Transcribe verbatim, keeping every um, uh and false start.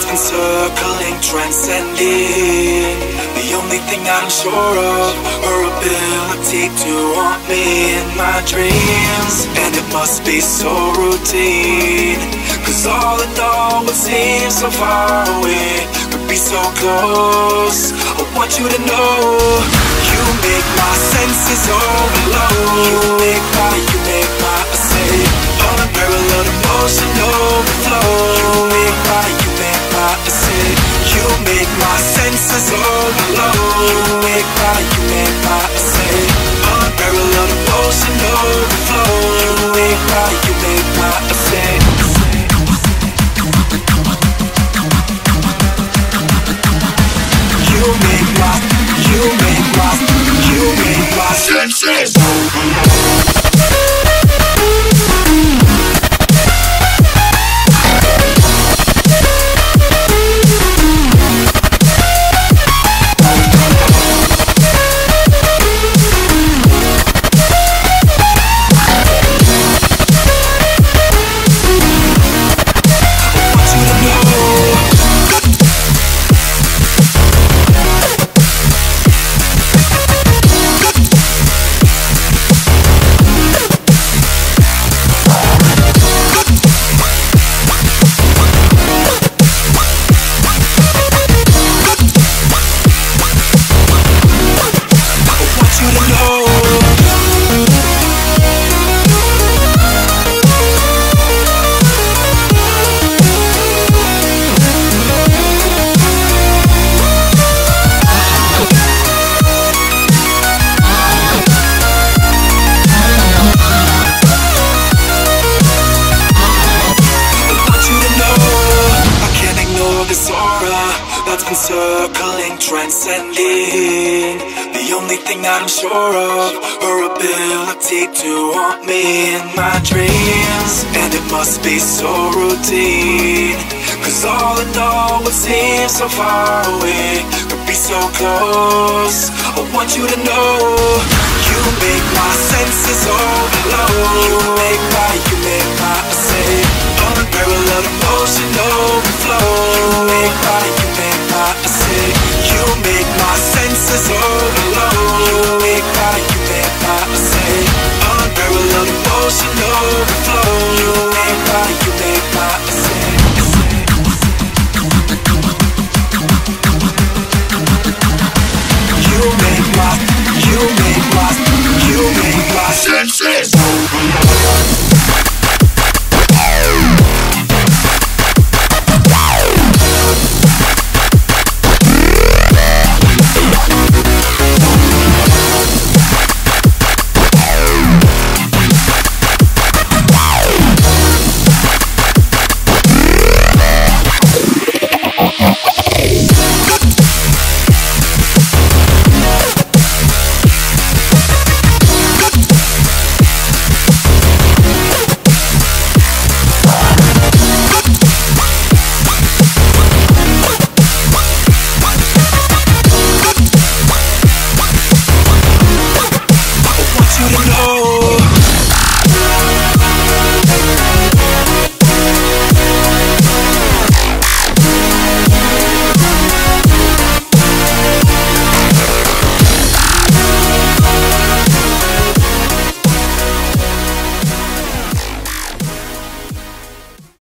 that's been circling, transcending. The only thing I'm sure of, her ability to haunt me in my dreams. And it must be so routine, cause all in all what seems so far away could be so close. I want you to know, you make my senses overload. You make my, you make my, I say, unparalleled emotion overflow. You make my, you make my, I say, you make my senses overload. You make my, you make my, I say, unparalleled emotion overflow. You make my, you make my, I say. You make my, you make my, you make my senses overload. That's been circling, transcending. The only thing that I'm sure of, her ability to haunt me in my dreams. And it must be so routine, cause all in all what seems so far away could be so close. I want you to know, you make my senses overload. You make my, you make my, I say, unparalleled emotion overflow. You make